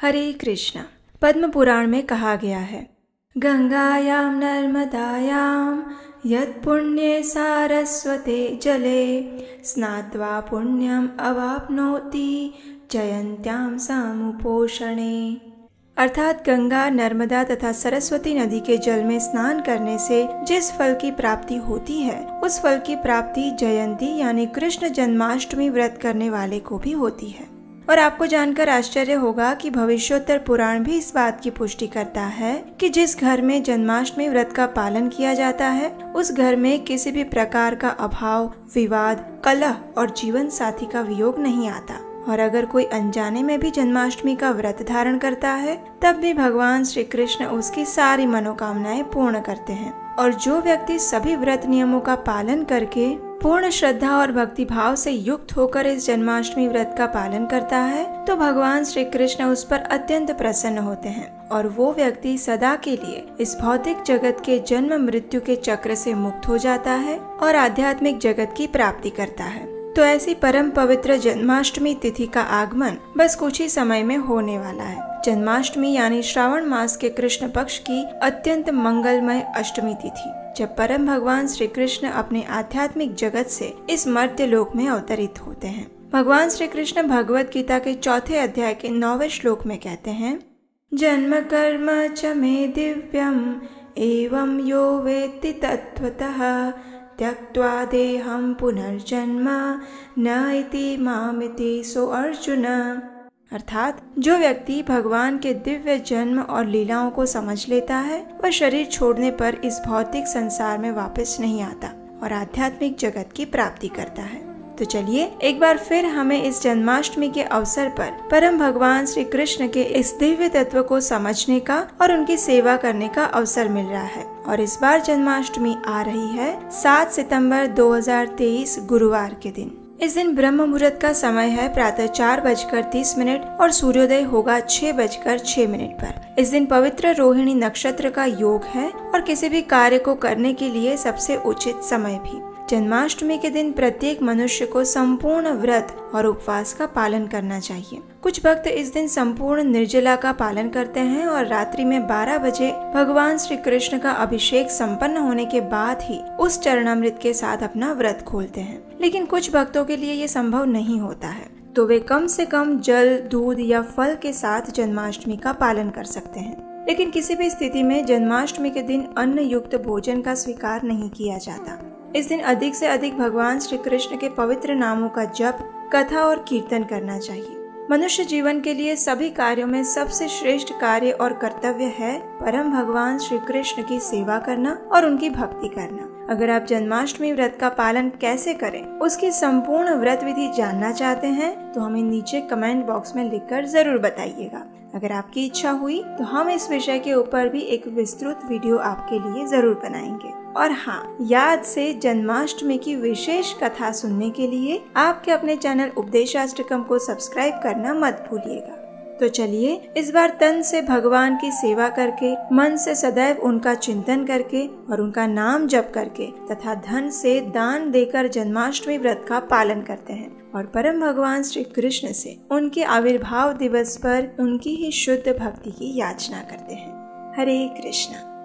हरे कृष्णा। पद्म पुराण में कहा गया है, गंगायां नर्मदायां यत् पुण्ये सारस्वते जले स्नात्वा पुण्यम अवाप्नोति जयन्त्यां समुपोषणे। अर्थात गंगा, नर्मदा तथा सरस्वती नदी के जल में स्नान करने से जिस फल की प्राप्ति होती है उस फल की प्राप्ति जयंती यानी कृष्ण जन्माष्टमी व्रत करने वाले को भी होती है। और आपको जानकर आश्चर्य होगा कि भविष्योत्तर पुराण भी इस बात की पुष्टि करता है कि जिस घर में जन्माष्टमी व्रत का पालन किया जाता है उस घर में किसी भी प्रकार का अभाव, विवाद, कलह और जीवन साथी का वियोग नहीं आता। और अगर कोई अनजाने में भी जन्माष्टमी का व्रत धारण करता है तब भी भगवान श्री कृष्ण उसकी सारी मनोकामनाएं पूर्ण करते हैं। और जो व्यक्ति सभी व्रत नियमों का पालन करके पूर्ण श्रद्धा और भक्ति भाव से युक्त होकर इस जन्माष्टमी व्रत का पालन करता है तो भगवान श्री कृष्ण उस पर अत्यंत प्रसन्न होते हैं और वो व्यक्ति सदा के लिए इस भौतिक जगत के जन्म मृत्यु के चक्र से मुक्त हो जाता है और आध्यात्मिक जगत की प्राप्ति करता है। तो ऐसी परम पवित्र जन्माष्टमी तिथि का आगमन बस कुछ ही समय में होने वाला है। जन्माष्टमी यानी श्रावण मास के कृष्ण पक्ष की अत्यंत मंगलमय अष्टमी तिथि, जब परम भगवान श्री कृष्ण अपने आध्यात्मिक जगत से इस मर्त्य लोक में अवतरित होते हैं। भगवान श्री कृष्ण भगवत गीता के 4 अध्याय के 9वें श्लोक में कहते हैं, जन्म कर्म च मे दिव्यम एवं यो वेत्ति तत्त्वतः त्यक्त्वा देहं पुनर्जन्म न इति मामिति सो अर्जुन। अर्थात जो व्यक्ति भगवान के दिव्य जन्म और लीलाओं को समझ लेता है वह शरीर छोड़ने पर इस भौतिक संसार में वापस नहीं आता और आध्यात्मिक जगत की प्राप्ति करता है। तो चलिए एक बार फिर हमें इस जन्माष्टमी के अवसर पर परम भगवान श्री कृष्ण के इस दिव्य तत्व को समझने का और उनकी सेवा करने का अवसर मिल रहा है। और इस बार जन्माष्टमी आ रही है 7 सितंबर 2023 गुरुवार के दिन। इस दिन ब्रह्म मुहूर्त का समय है प्रातः 4:30 और सूर्योदय होगा 6:06 पर। इस दिन पवित्र रोहिणी नक्षत्र का योग है और किसी भी कार्य को करने के लिए सबसे उचित समय भी। जन्माष्टमी के दिन प्रत्येक मनुष्य को संपूर्ण व्रत और उपवास का पालन करना चाहिए। कुछ भक्त इस दिन संपूर्ण निर्जला का पालन करते हैं और रात्रि में 12 बजे भगवान श्री कृष्ण का अभिषेक संपन्न होने के बाद ही उस चरणामृत के साथ अपना व्रत खोलते हैं। लेकिन कुछ भक्तों के लिए ये संभव नहीं होता है तो वे कम से कम जल, दूध या फल के साथ जन्माष्टमी का पालन कर सकते हैं। लेकिन किसी भी स्थिति में जन्माष्टमी के दिन अन्न युक्त भोजन का स्वीकार नहीं किया जाता। इस दिन अधिक से अधिक भगवान श्री कृष्ण के पवित्र नामों का जप, कथा और कीर्तन करना चाहिए। मनुष्य जीवन के लिए सभी कार्यों में सबसे श्रेष्ठ कार्य और कर्तव्य है परम भगवान श्री कृष्ण की सेवा करना और उनकी भक्ति करना। अगर आप जन्माष्टमी व्रत का पालन कैसे करें उसकी संपूर्ण व्रत विधि जानना चाहते हैं तो हमें नीचे कमेंट बॉक्स में लिखकर जरूर बताइएगा। अगर आपकी इच्छा हुई तो हम इस विषय के ऊपर भी एक विस्तृत वीडियो आपके लिए जरूर बनाएंगे। और हाँ, याद से जन्माष्टमी की विशेष कथा सुनने के लिए आपके अपने चैनल उपदेशाष्टकम को सब्सक्राइब करना मत भूलिएगा। तो चलिए इस बार तन से भगवान की सेवा करके, मन से सदैव उनका चिंतन करके और उनका नाम जप करके तथा धन से दान देकर जन्माष्टमी व्रत का पालन करते हैं और परम भगवान श्री कृष्ण से उनके आविर्भाव दिवस पर उनकी ही शुद्ध भक्ति की याचना करते हैं। हरे कृष्णा।